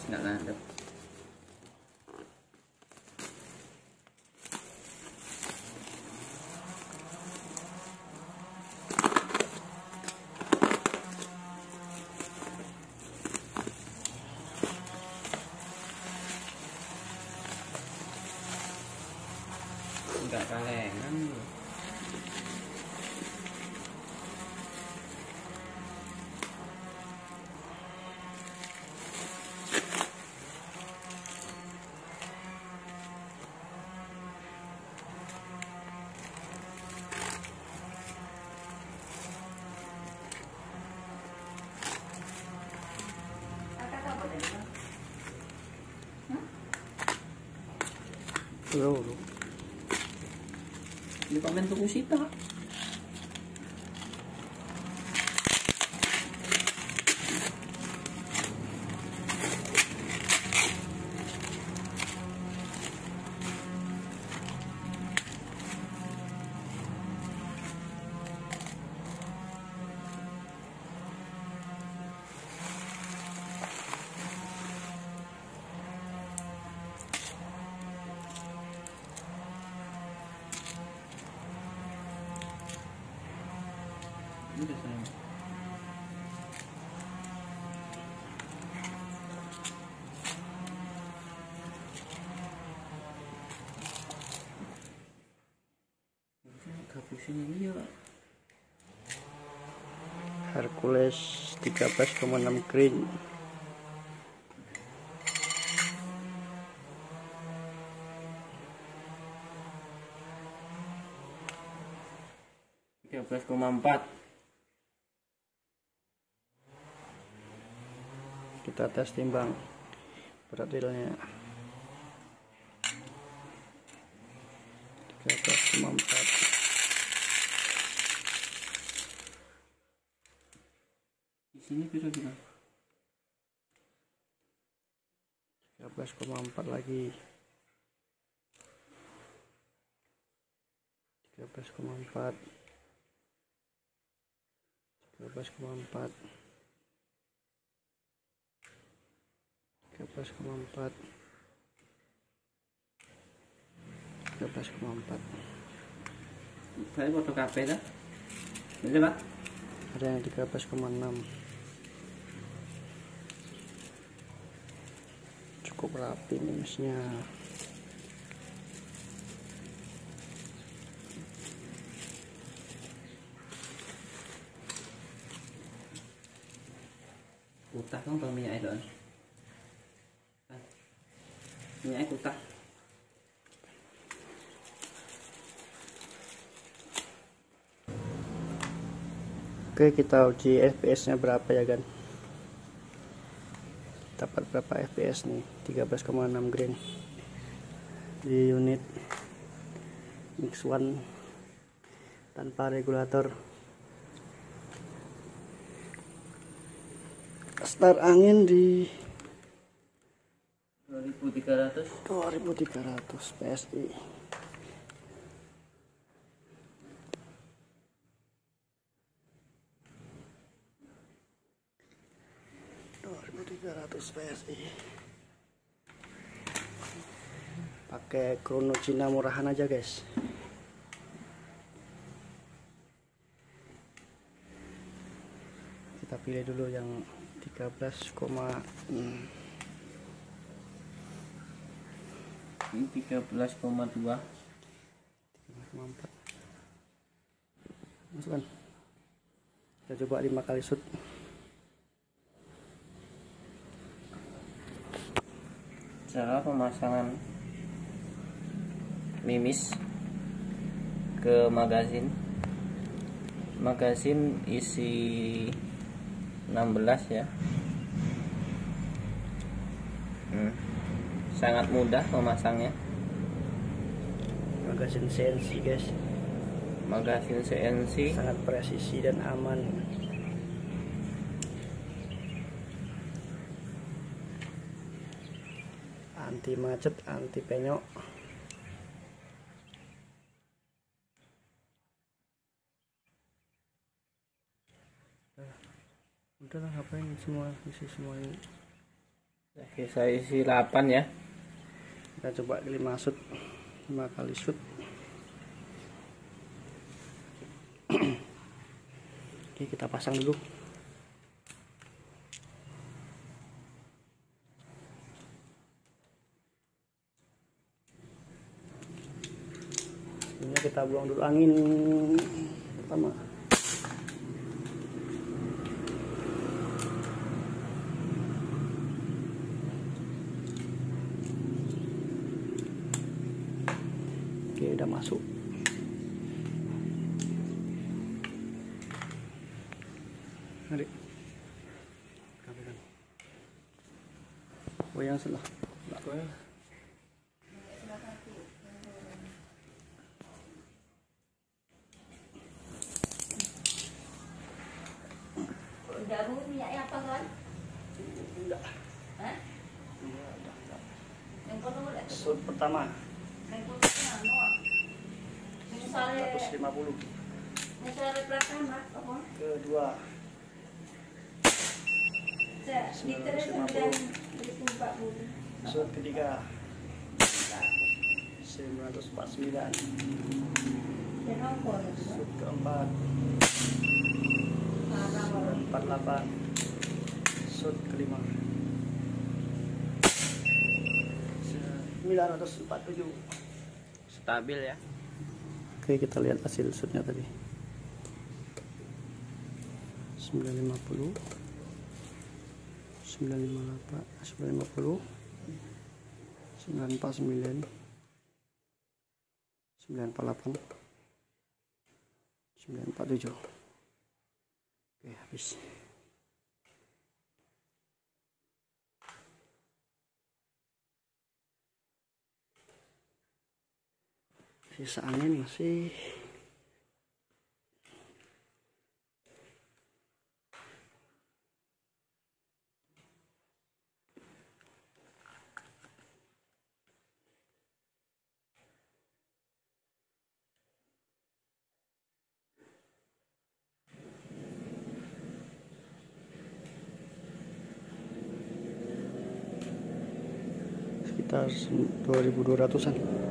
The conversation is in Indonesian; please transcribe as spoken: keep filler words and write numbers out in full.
nggak ngadep. Nggak kalengan. Bro, Di komen tuku sita. Udah sayang. Kapusnya dia Hercules tiga belas koma enam green. tiga belas koma empat. Kita tes timbang berat reelnya tiga belas koma empat. Di sini kira-kira tiga belas koma empat lagi. tiga belas koma empat. tiga belas koma empat. tiga belas koma empat. tiga belas koma empat. saya foto kafe dah. Bisa Pak? Ada yang tiga belas koma enam. Cukup rapi minusnya. Kutah kan kalau minyak itu. Minyak kutah. Oke, kita uji F P S nya berapa ya kan. Dapat berapa F P S nih? tiga belas koma enam green di unit Mix One tanpa regulator. Start angin di dua ribu tiga ratus. dua ribu tiga ratus P S I. dua ribu tiga ratus P S I. Pakai Chrono Cina murahan aja, guys. Kita pilih dulu yang tiga belas koma enam. Ini tiga belas koma dua. tiga belas koma empat. Masukkan. Kita coba lima kali shoot. Cara pemasangan mimis ke magazin. Magazin isi enam belas ya. Hmm. Sangat mudah memasangnya. Magazin C N C, guys. Magazin C N C Sangat presisi dan aman. Anti macet, anti penyok. Udahlah, ngapain semua isi semua ini. Oke, saya isi delapan ya. Kita coba lima shoot, lima kali shoot. Oke, kita pasang dulu. Ini kita buang dulu angin pertama. Oke, udah masuk. Adik, goyang selah. Udah bu, minyaknya apa kan? Enggak. Hah? Yang kono udah. Shoot pertama Yang kono anu. Misalnya seratus lima puluh. misalnya pertama apa? Kedua Saya liter sembilan ribu empat puluh. shoot ketiga sembilan ratus empat puluh sembilan. Dan apa? Shoot keempat Parah banget. empat puluh delapan. Shoot kelima sembilan ratus empat puluh tujuh. Stabil ya. Oke, kita lihat hasil shootnya tadi. sembilan lima puluh, sembilan lima delapan, sembilan lima puluh, sembilan empat sembilan, sembilan empat delapan, sembilan empat tujuh. Oke, habis. Sisa angin masih sekitar dua ribu dua ratusan.